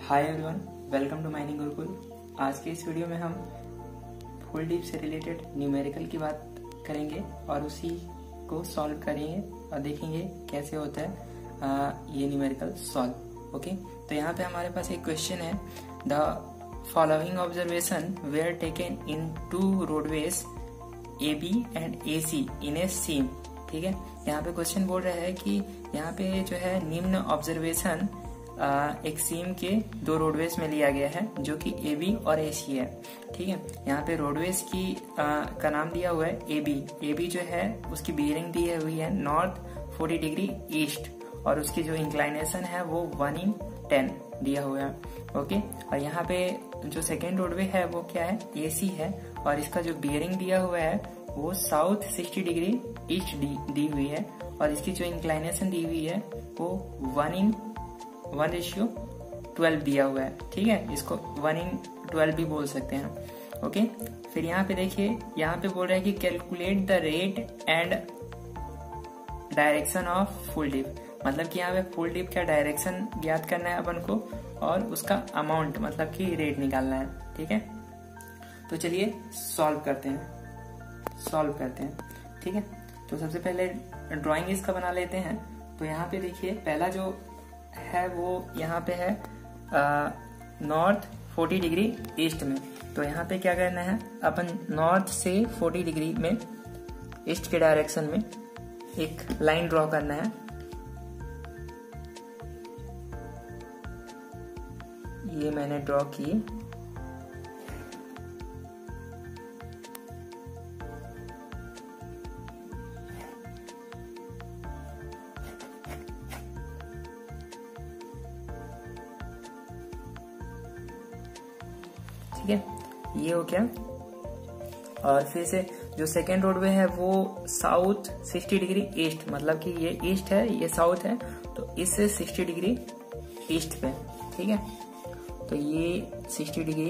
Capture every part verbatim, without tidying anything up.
Hi everyone, welcome to mining Gurukul. आज के इस वीडियो में हम फुल डीप से रिलेटेड न्यूमेरिकल की बात करेंगे और उसी को सॉल्व करेंगे और देखेंगे कैसे होता है आ, ये न्यूमेरिकल सॉल्व। ओके, तो यहाँ पे हमारे पास एक क्वेश्चन है। The following observation were taken in two roadways A B and A C in a seam. ठीक है, यहाँ पे क्वेश्चन बोल रहा है कि यहाँ पे जो है निम्न ऑब्जर्वेशन एक सीम के दो रोडवेज में लिया गया है जो कि ए बी और ए सी है। ठीक है, यहाँ पे रोडवेज की आ, का नाम दिया हुआ है ए बी। ए बी जो है उसकी बियरिंग दी हुई है नॉर्थ फोर्टी डिग्री ईस्ट और उसकी जो इंक्लाइनेशन है वो वन इन टेन दिया हुआ है। ओके, और यहाँ पे जो सेकेंड रोडवे है वो क्या है, ए सी है और इसका जो बियरिंग दिया हुआ है वो साउथ सिक्सटी डिग्री ईस्ट दी, दी हुई है और इसकी जो इंक्लाइनेशन दी हुई है वो one in one ratio twelve दिया हुआ है। ठीक है, इसको वन इन ट्वेल्व भी बोल सकते हैं। ओके, फिर यहाँ पे देखिए, यहाँ पे बोल रहा है कि calculate the rate and direction of full dip. मतलब कि यहाँ पे फुल डिप का डायरेक्शन ज्ञात करना है अपन को और उसका अमाउंट मतलब कि रेट निकालना है। ठीक है, तो चलिए सॉल्व करते हैं सॉल्व करते हैं ठीक है, तो सबसे पहले ड्राइंग इसका बना लेते हैं। तो यहाँ पे देखिए, पहला जो है वो यहाँ पे है नॉर्थ फोर्टी डिग्री ईस्ट में। तो यहाँ पे क्या करना है, अपन नॉर्थ से फोर्टी डिग्री में ईस्ट के डायरेक्शन में एक लाइन ड्रॉ करना है। ये मैंने ड्रॉ की। ठीक है, ये हो गया। और फिर से जो सेकेंड रोडवे है वो साउथ सिक्सटी डिग्री ईस्ट, मतलब कि ये ईस्ट है ये साउथ है तो इससे सिक्सटी डिग्री ईस्ट पे। ठीक है, तो ये सिक्सटी डिग्री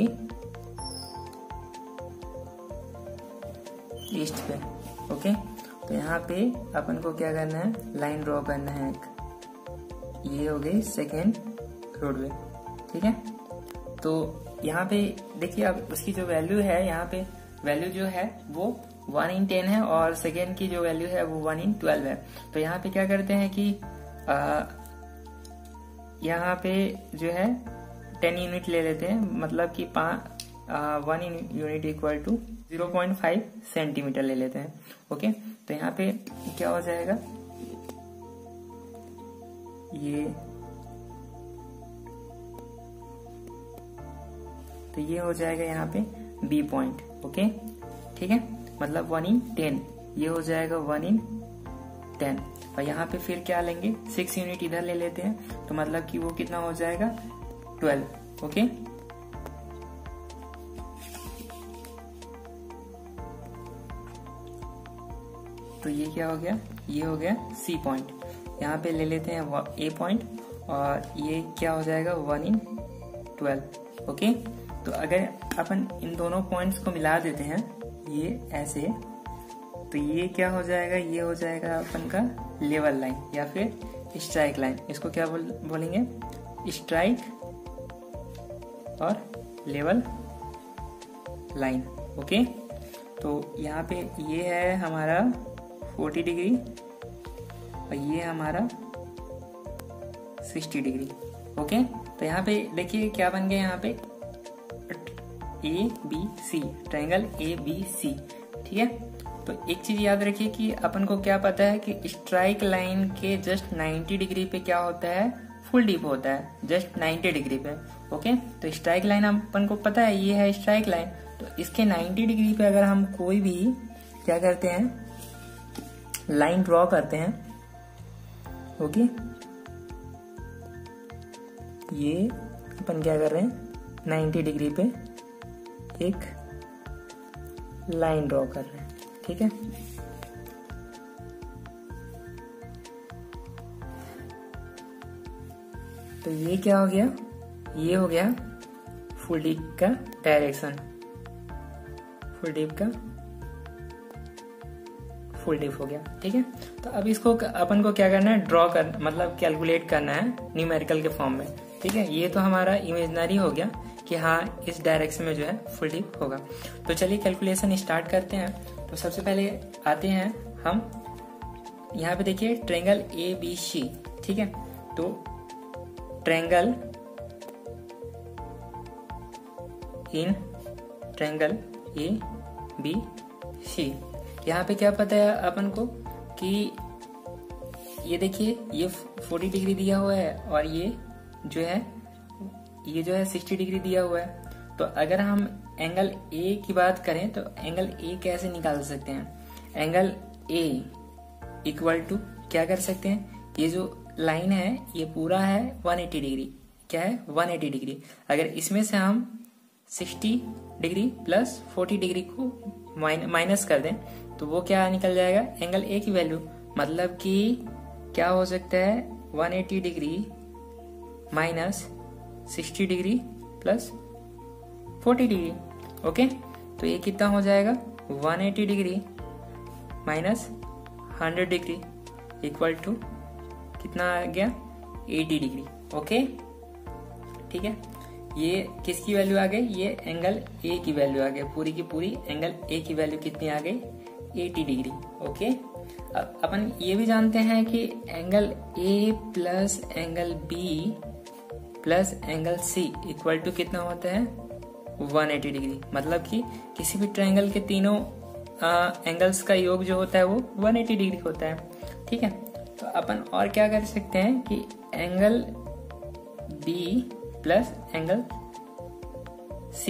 ईस्ट पे। ओके, तो यहाँ पे अपन को क्या करना है, लाइन ड्रॉ करना है एक। ये हो गई सेकेंड रोडवे। ठीक है, तो यहाँ पे देखिए, अब उसकी जो वैल्यू है, यहाँ पे वैल्यू जो है वो वन इन टेन है और सेकेंड की जो वैल्यू है वो वन इन ट्वेल्व है। तो यहाँ पे क्या करते हैं कि आ, यहाँ पे जो है टेन यूनिट ले लेते हैं, मतलब कि one in unit equal to zero point five centimetre ले लेते हैं। ओके, तो यहाँ पे क्या हो जाएगा, ये तो ये हो जाएगा यहाँ पे बी पॉइंट। ओके, ठीक है, मतलब वन इन टेन, ये हो जाएगा वन इन टेन। और यहाँ पे फिर क्या लेंगे, सिक्स यूनिट इधर ले लेते हैं तो मतलब कि वो कितना हो जाएगा, ट्वेल्व। ओके, तो ये क्या हो गया, ये हो गया सी पॉइंट। यहाँ पे ले लेते हैं ए पॉइंट और ये क्या हो जाएगा, वन इन ट्वेल्व। ओके, तो अगर अपन इन दोनों पॉइंट्स को मिला देते हैं ये ऐसे, तो ये क्या हो जाएगा, ये हो जाएगा अपन का लेवल लाइन या फिर स्ट्राइक लाइन। इसको क्या बोल, बोलेंगे, स्ट्राइक और लेवल लाइन। ओके, तो यहाँ पे ये है हमारा फोर्टी डिग्री और ये हमारा सिक्सटी डिग्री। ओके, तो यहाँ पे देखिए क्या बन गया, यहाँ पे A B C, triangle A B C. ठीक है, तो एक चीज याद रखिए कि अपन को क्या पता है कि स्ट्राइक लाइन के जस्ट नाइन्टी डिग्री पे क्या होता है, फुल डीप होता है, जस्ट नाइन्टी डिग्री पे। ओके, तो स्ट्राइक लाइन अपन को पता है, ये है स्ट्राइक लाइन। तो इसके नाइन्टी डिग्री पे अगर हम कोई भी क्या करते हैं, लाइन ड्रॉ करते हैं। ओके, ये अपन क्या कर रहे हैं, नाइन्टी डिग्री पे एक लाइन ड्रॉ कर रहे हैं। ठीक है, तो ये क्या हो गया, ये हो गया फुल डीप का डायरेक्शन, फुल डीप का फुल डीप हो गया। ठीक है, तो अब इसको अपन को क्या करना है, ड्रॉ कर मतलब कैलकुलेट करना है न्यूमेरिकल के फॉर्म में। ठीक ठीक है, ये तो हमारा इमेजिनरी हो गया कि हाँ इस डायरेक्शन में जो है फुल डिप होगा। तो चलिए कैलकुलेशन स्टार्ट करते हैं। तो सबसे पहले आते हैं हम यहाँ पे, देखिए ट्रायंगल ए बी सी, ठीक है। तो triangle in triangle A B C, यहाँ पे क्या पता है अपन को कि ये देखिए ये चालीस डिग्री दिया हुआ है और ये जो है ये जो है साठ डिग्री दिया हुआ है। तो अगर हम एंगल ए की बात करें तो एंगल ए कैसे निकाल सकते हैं? एंगल ए इक्वल टू क्या कर सकते हैं, ये जो लाइन है ये पूरा है एक सौ अस्सी डिग्री, क्या है एक सौ अस्सी डिग्री। अगर इसमें से हम साठ डिग्री प्लस चालीस डिग्री को माइनस कर दें तो वो क्या निकल जाएगा, एंगल ए की वैल्यू। मतलब कि क्या हो सकता है, एक सौ अस्सी डिग्री माइनस साठ डिग्री प्लस चालीस डिग्री। ओके, तो ये कितना हो जाएगा, एक सौ अस्सी डिग्री माइनस सौ डिग्री इक्वल टू कितना आ गया, अस्सी डिग्री। ओके, ठीक है, ये किसकी वैल्यू आ गई, ये एंगल ए की वैल्यू आ गई, पूरी की पूरी एंगल ए की वैल्यू कितनी आ गई, अस्सी डिग्री। ओके, अब अपन ये भी जानते हैं कि angle A plus angle B plus angle C equal to कितना होता है, एक सौ अस्सी डिग्री। मतलब कि किसी भी ट्रायंगल के तीनों आ, एंगल्स का योग जो होता है वो एक सौ अस्सी डिग्री होता है, ठीक है। तो अपन और क्या कर सकते हैं कि angle B plus angle C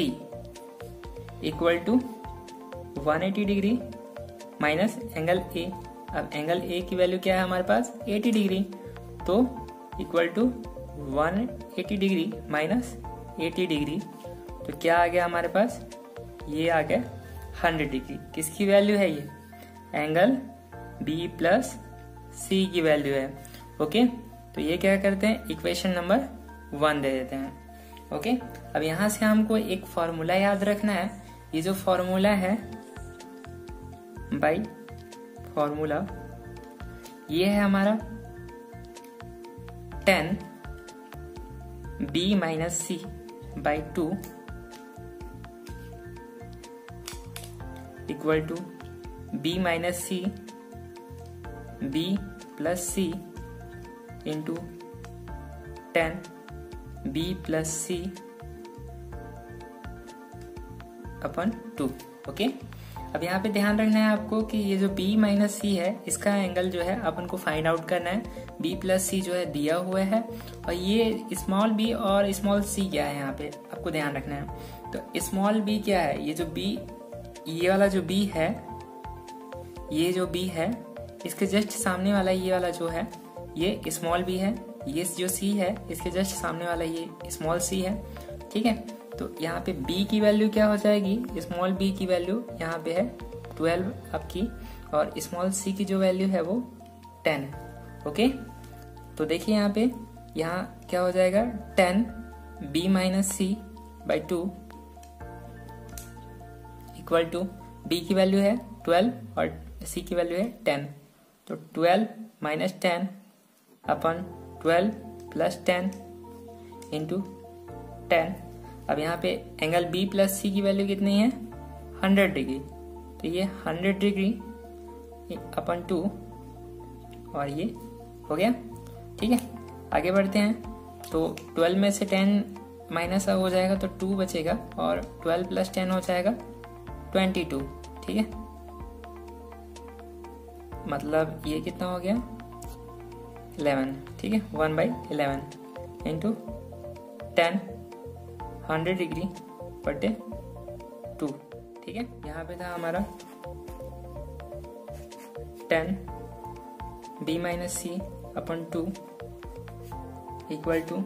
equal to एक सौ अस्सी डिग्री माइनस एंगल ए। अब एंगल ए की वैल्यू क्या है हमारे पास, अस्सी डिग्री, तो इक्वल टू एक सौ अस्सी डिग्री माइनस अस्सी डिग्री, तो क्या आ गया हमारे पास, ये आ गया सौ डिग्री। किसकी वैल्यू है ये, एंगल बी प्लस सी की वैल्यू है। ओके, तो ये क्या करते हैं, इक्वेशन नंबर वन दे देते हैं। ओके, अब यहां से हमको एक फॉर्मूला याद रखना है। ये जो फॉर्मूला है बाई फॉर्मूला, ये है हमारा tan B minus C by two equal to B minus C B plus C into tan B plus C upon two. Okay, अब यहाँ पे ध्यान रखना है आपको कि ये जो b माइनस सी है इसका एंगल जो है अपन को फाइंड आउट करना है। b प्लस सी जो है दिया हुआ है और ये स्मॉल b और स्मॉल c क्या है यहाँ पे आपको ध्यान रखना है। तो स्मॉल b क्या है, ये जो b, ये वाला जो b है, ये जो b है इसके जस्ट सामने वाला ये वाला जो है ये स्मॉल b है, ये जो c है इसके जस्ट सामने वाला ये स्मॉल c है, ठीक है। तो यहाँ पे b की वैल्यू क्या हो जाएगी, स्मॉल b की वैल्यू यहाँ पे है ट्वेल्व आपकी, और स्मॉल c की जो वैल्यू है वो टेन है। ओके, तो देखिए यहाँ पे यहाँ क्या हो जाएगा, tan b minus C by two equal to b की वैल्यू है ट्वेल्व और c की वैल्यू है टेन। तो twelve minus ten upon twelve plus ten into tan. अब यहाँ पे एंगल B प्लस सी की वैल्यू कितनी है, हंड्रेड डिग्री, तो ये हंड्रेड डिग्री अपन टू, और ये हो गया, ठीक है। आगे बढ़ते हैं, तो ट्वेल्व में से टेन माइनस हो जाएगा तो टू बचेगा, और ट्वेल्व प्लस टेन हो जाएगा ट्वेंटी टू, ठीक है। मतलब ये कितना हो गया, इलेवन, ठीक है, one by eleven into tan hundred degree बटे टू, ठीक है। यहाँ पे था हमारा tan B minus C upon two equal to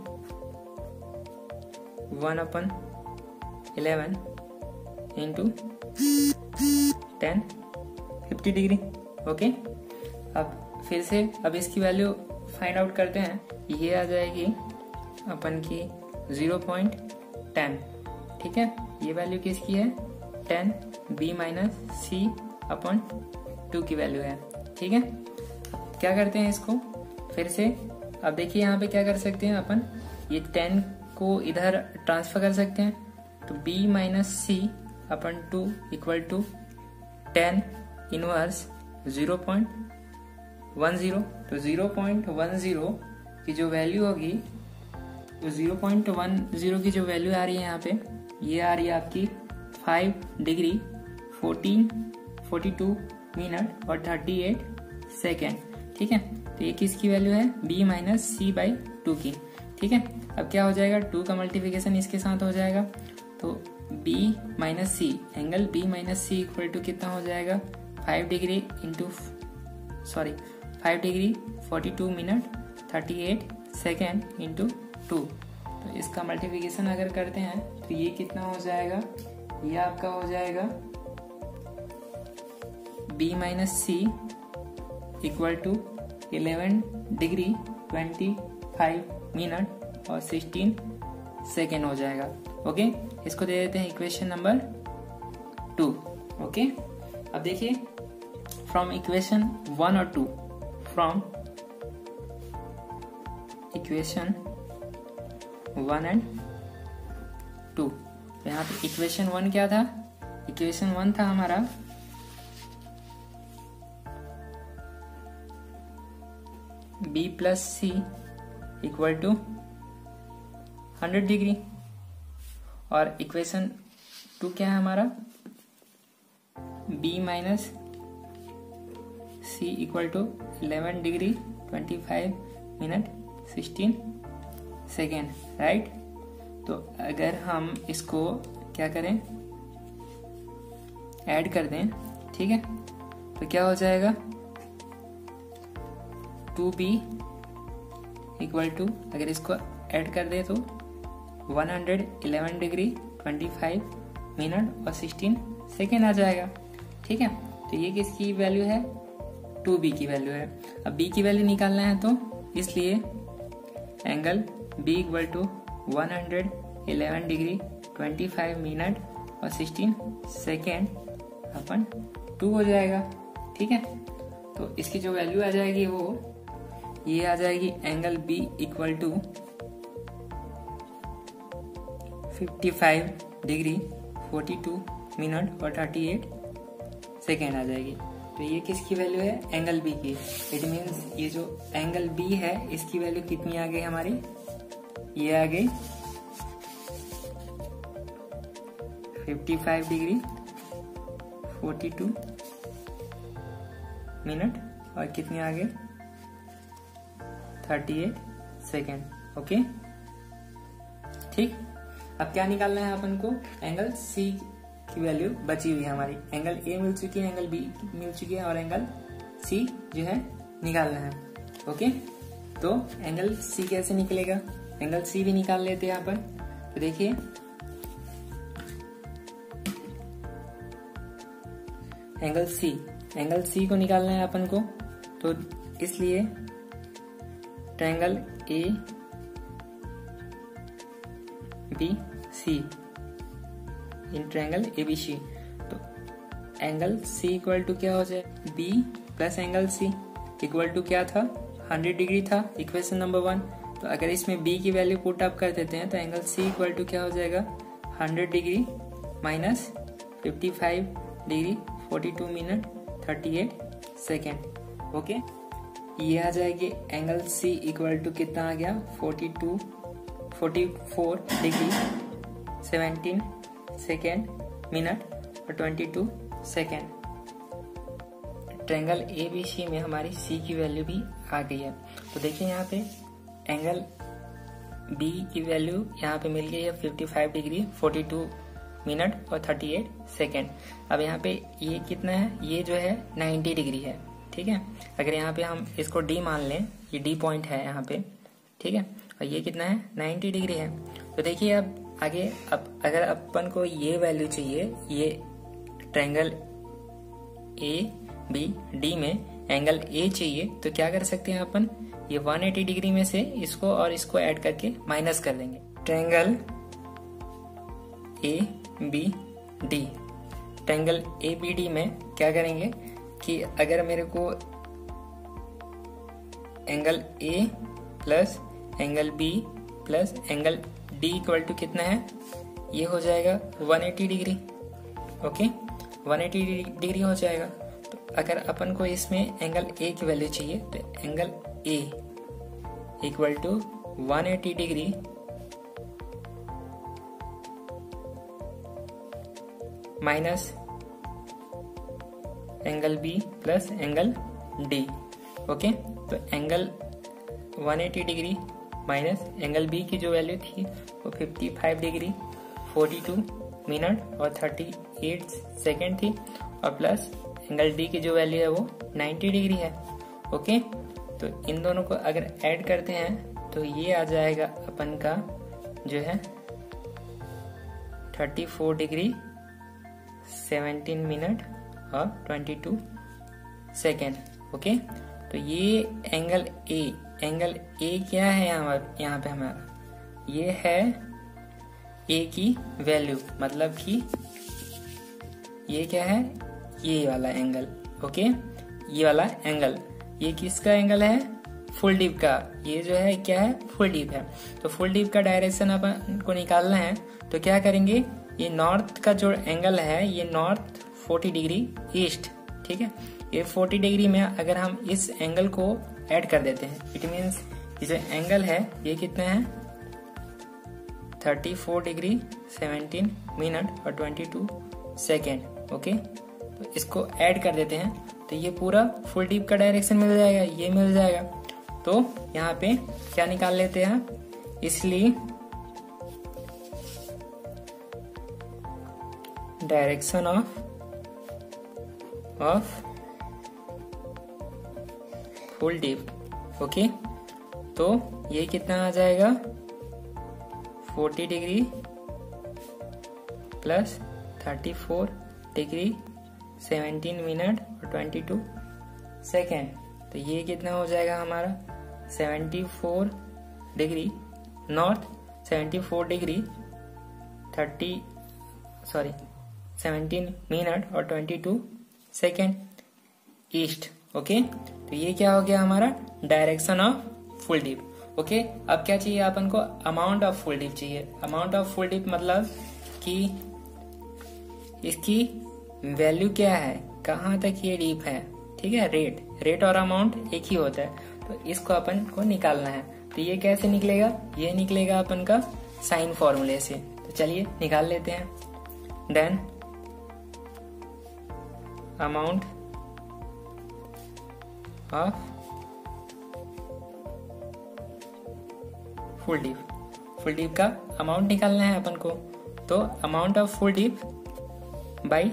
one upon eleven into tan fifty degree. Okay, अब फिर से अब इसकी वैल्यू फाइंड आउट करते हैं। ये आ जाएगी अपन की जीरो पॉइंट टेन, ठीक है। ये वैल्यू किसकी है, tan B minus C upon two की वैल्यू है, ठीक है। क्या करते हैं इसको फिर से, अब देखिए यहाँ पे क्या कर सकते हैं अपन, ये टेन को इधर ट्रांसफर कर सकते हैं, तो b minus C upon two equal to tan inverse zero point one zero. तो जीरो पॉइंट वन जीरो की जो वैल्यू होगी, तो जीरो पॉइंट वन जीरो की जो वैल्यू आ रही है यहाँ पे, ये आ रही है आपकी five degree fourteen forty two minute और थर्टी एट सेकेंड। ठीक है, तो ये किसकी वैल्यू है, b minus C by two की। ठीक है, अब क्या हो जाएगा, टू का मल्टीप्लिकेशन इसके साथ हो जाएगा, तो b minus C, angle b minus C equal to कितना हो जाएगा, five degree into sorry five degree forty two minute thirty eight second into two. तो इसका मल्टीप्लिकेशन अगर करते हैं तो ये कितना हो जाएगा, ये आपका हो जाएगा b minus C equal to eleven degree twenty five minute और सिक्सटीन सेकेंड हो जाएगा। ओके, इसको दे देते हैं इक्वेशन नंबर टू। ओके, अब देखिए फ्रॉम इक्वेशन वन और two, from equation one and two. यहाँ पे इक्वेशन वन क्या था, इक्वेशन वन था हमारा b plus C equal to hundred degree, और इक्वेशन टू क्या है हमारा, b minus C equal to eleven degree twenty five minute sixteen second, right. तो अगर हम इसको क्या करें, ऐड कर दें, ठीक है, तो क्या हो जाएगा, टू बी इक्वल टू, अगर इसको ऐड कर दे तो one hundred eleven degree twenty five minute और सिक्सटीन सेकेंड आ जाएगा। ठीक है, तो ये किसकी वैल्यू है, टू बी की वैल्यू है। अब b की वैल्यू निकालना है, तो इसलिए angle b equal to one hundred eleven degree twenty five minute और सिक्सटीन सेकेंड अपन टू हो जाएगा। ठीक है, तो इसकी जो वैल्यू आ जाएगी वो ये आ जाएगी, angle b equal to fifty five degree forty two minute और थर्टी एट सेकेंड आ जाएगी। तो ये किसकी वैल्यू है, एंगल b की। इट मीन्स ये जो एंगल b है इसकी वैल्यू कितनी आ गई हमारी, ये आ गई fifty five degree forty two minute और कितनी आ गई थर्टी एट सेकेंड। ओके, ठीक। अब क्या निकालना है अपन को, एंगल C की वैल्यू बची हुई है हमारी, एंगल A मिल चुकी है, एंगल B मिल चुकी है और एंगल C जो है निकालना है। ओके, तो एंगल C कैसे निकलेगा, एंगल C भी निकाल लेते हैं यहाँ पर। तो देखिए एंगल C, एंगल C को निकालना है अपन को, तो इसलिए triangle A B C, in triangle A B C, तो एंगल C इक्वल टू क्या हो जाए, B plus angle C equal to क्या था, हंड्रेड डिग्री था इक्वेशन नंबर वन। तो अगर इसमें B की वैल्यू पुट अप कर देते हैं तो एंगल C इक्वल टू क्या हो जाएगा, hundred degree minus fifty five degree forty two minute thirty eight second. Okay, ये आ जाएगी एंगल C इक्वल टू कितना आ गया, forty two forty four degree seventeen second minute और twenty two second. Triangle A B C में हमारी C की वैल्यू भी आ गई है। तो देखिए यहाँ पे एंगल B की वैल्यू यहाँ पे मिल गई है fifty five degree forty two minute और थर्टी एट सेकेंड। अब यहाँ पे ये कितना है, ये जो है नाइन्टी डिग्री है। ठीक है, अगर यहाँ पे हम इसको D मान लें, ये D पॉइंट है यहाँ पे, ठीक है, और ये कितना है, नाइन्टी डिग्री है। तो देखिए अब आगे, अब अगर अपन को ये वैल्यू चाहिए, ये ट्रायंगल A B D में एंगल A चाहिए, तो क्या कर सकते हैं अपन, ये वन एटी डिग्री में से इसको और इसको ऐड करके माइनस कर देंगे। Triangle A B D, triangle A B D में क्या करेंगे कि अगर मेरे को angle A plus angle B plus angle D equal to कितना है, ये हो जाएगा one eighty degree. Okay, one eighty degree हो जाएगा। तो अगर अपन को इसमें एंगल ए की वैल्यू चाहिए तो angle A equal to one eighty degree minus angle B plus angle D. Okay, तो angle one eighty degree minus angle B की जो वैल्यू थी वो fifty five degree forty two minute और thirty eight second थी, और plus angle D की जो वैल्यू है वो नाइन्टी डिग्री है। ओके, तो इन दोनों को अगर ऐड करते हैं तो ये आ जाएगा अपन का जो है thirty four degree seventeen minute और ट्वेंटी टू सेकेंड। ओके, तो ये एंगल ए, एंगल ए क्या है यहाँ यहाँ पे हमारा, ये है ए की वैल्यू, मतलब कि ये क्या है, ये वाला एंगल। ओके, ये वाला एंगल, ये किसका एंगल है, फुल डिप का। ये जो है क्या है, फुल डिप है। तो फुल डिप का डायरेक्शन अपन को निकालना है, तो क्या करेंगे, ये नॉर्थ का जो एंगल है ये नॉर्थ फोर्टी डिग्री ईस्ट, ठीक है। ये फोर्टी डिग्री में अगर हम इस एंगल को ऐड कर देते हैं, इट मीन्स ये जो एंगल है ये कितना है, thirty four degree seventeen minute और ट्वेंटी टू सेकेंड। ओके, तो इसको ऐड कर देते हैं तो ये पूरा फुल डिप का डायरेक्शन मिल जाएगा, ये मिल जाएगा। तो यहाँ पे क्या निकाल लेते हैं, इसलिए direction of of full dip. Okay, तो ये कितना आ जाएगा, forty degree plus thirty four degree seventeen minute और ट्वेंटी टू सेकेंड। तो ये कितना हो जाएगा हमारा, seventy four degree north, seventy four degree thirty sorry seventeen minute और twenty two second east. Okay, तो ये क्या हो गया हमारा, direction of full dip. Okay, अब क्या चाहिए अपन को, अमाउंट ऑफ फुल डिप चाहिए। अमाउंट ऑफ फुल डिप मतलब कि इसकी वैल्यू क्या है, कहाँ तक ये डीप है, ठीक है। रेट रेट और अमाउंट एक ही होता है, तो इसको अपन को निकालना है। तो ये कैसे निकलेगा, ये निकलेगा अपन का साइन फॉर्मूले से। तो चलिए निकाल लेते हैं। Then amount of full dip, full dip का अमाउंट निकालना है अपन को। तो amount of full dip by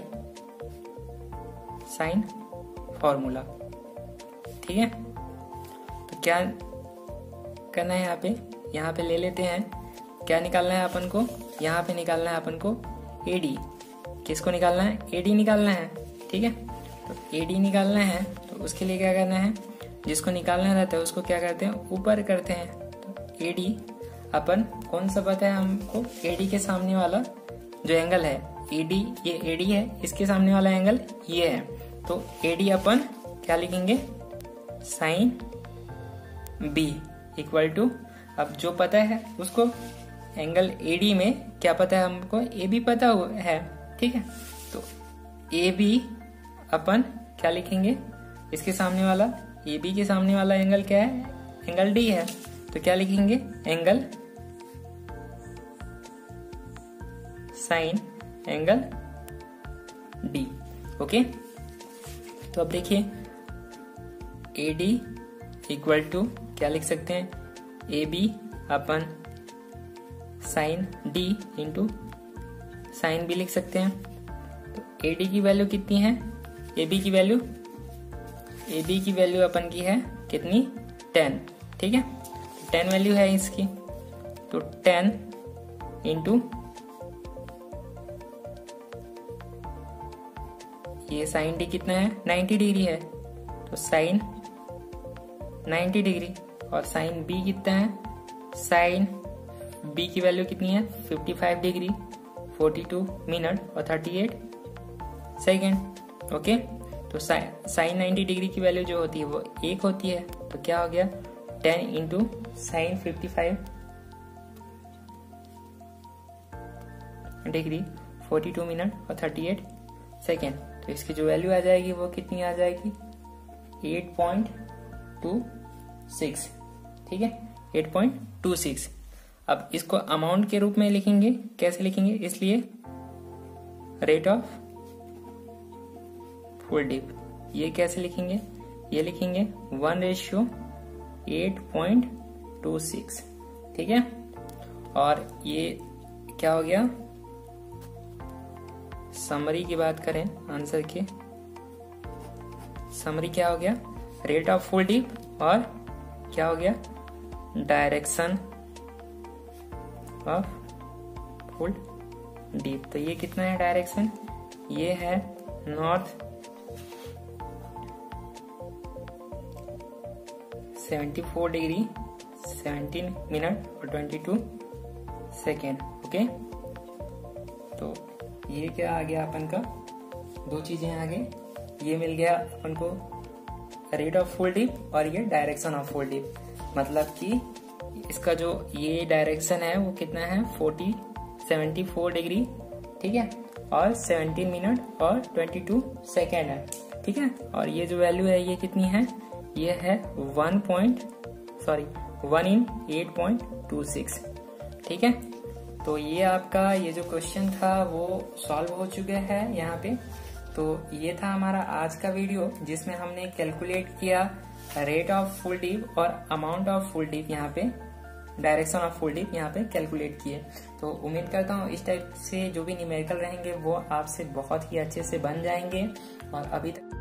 sine formula, ठीक है। तो क्या करना है यहाँ पे, यहाँ पे ले लेते हैं, क्या निकालना है अपन को, यहाँ पे निकालना है अपन को एडी। किसको निकालना है, एडी निकालना है, ठीक है। तो एडी निकालना है तो उसके लिए क्या करना है, जिसको निकालना रहता है उसको क्या करते हैं, ऊपर करते हैं। तो एडी अपन कौन सा पता है हमको, एडी के सामने वाला जो एंगल है, एडी ये एडी है, इसके सामने वाला एंगल ये है। तो एडी अपन क्या लिखेंगे, साइन बी इक्वल टू, अब जो पता है उसको एंगल एडी में क्या पता है हमको, ए बी पता है, ठीक है। तो ए बी अपन क्या लिखेंगे, इसके सामने वाला, ए बी के सामने वाला एंगल क्या है, एंगल डी है। तो क्या लिखेंगे, angle sine angle D. Okay, तो अब देखिए ए डी इक्वल टू क्या लिख सकते हैं, ए बी अपन sine D into sine B लिख सकते हैं। तो ए डी की वैल्यू कितनी है, ए बी की वैल्यू, ए बी की वैल्यू अपन की है कितनी, टेन, ठीक है। टेन वैल्यू है इसकी, तो टेन इंटू ये साइन डी कितना है, नाइन्टी डिग्री है, तो साइन नाइन्टी डिग्री, और साइन बी कितना है, साइन बी की वैल्यू कितनी है, fifty five degree forty two minute और थर्टी एट सेकेंड। ओके, तो साइन नाइन्टी डिग्री की वैल्यू जो होती है वो एक होती है। तो क्या हो गया, ten into sine fifty five degree forty two minute और थर्टी एट सेकेंड। तो इसकी जो वैल्यू आ जाएगी वो कितनी आ जाएगी, एट पॉइंट टू सिक्स। ठीक है, एट पॉइंट टू सिक्स। अब इसको अमाउंट के रूप में लिखेंगे, कैसे लिखेंगे, इसलिए रेट ऑफ फुल डिप, ये कैसे लिखेंगे, ये लिखेंगे one ratio eight point two six. ठीक है, और ये क्या हो गया, समरी की बात करें आंसर के, समरी क्या हो गया, रेट ऑफ फुल डिप और क्या हो गया, डायरेक्शन ऑफ फुल डिप। तो ये कितना है डायरेक्शन, ये है north seventy four degree seventeen minute और ट्वेंटी टू सेकेंड। ओके, तो ये क्या आ गया अपन का, दो चीजें आ गई, ये मिल गया अपन को रेट ऑफ फुल डिप और ये डायरेक्शन ऑफ फुल डिप। मतलब कि इसका जो ये डायरेक्शन है वो कितना है, फोर्टी सेवेंटी फोर डिग्री, ठीक है, और सेवनटीन मिनट और ट्वेंटी टू सेकेंड है। ठीक है, और ये जो वैल्यू है ये कितनी है, ये है one point sorry one in eight point two six. ठीक है, तो ये आपका ये जो क्वेश्चन था वो सॉल्व हो चुका है यहाँ पे। तो ये था हमारा आज का वीडियो जिसमें हमने कैलकुलेट किया रेट ऑफ फुल डिप और अमाउंट ऑफ फुल डिप, यहाँ पे डायरेक्शन ऑफ फुल डिप यहाँ पे कैलकुलेट किए। तो उम्मीद करता हूँ इस टाइप से जो भी न्यूमेरिकल रहेंगे वो आपसे बहुत ही अच्छे से बन जाएंगे। और अभी तक